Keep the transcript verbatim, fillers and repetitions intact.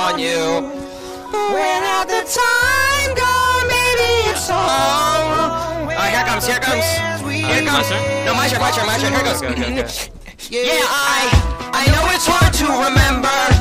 on you. When at the time gone, maybe it's all. Alright, here it comes, here it comes. Here it comes. No, my turn, my turn, my turn. Here it goes. Okay, okay, okay. Yeah, I, I know it's hard to remember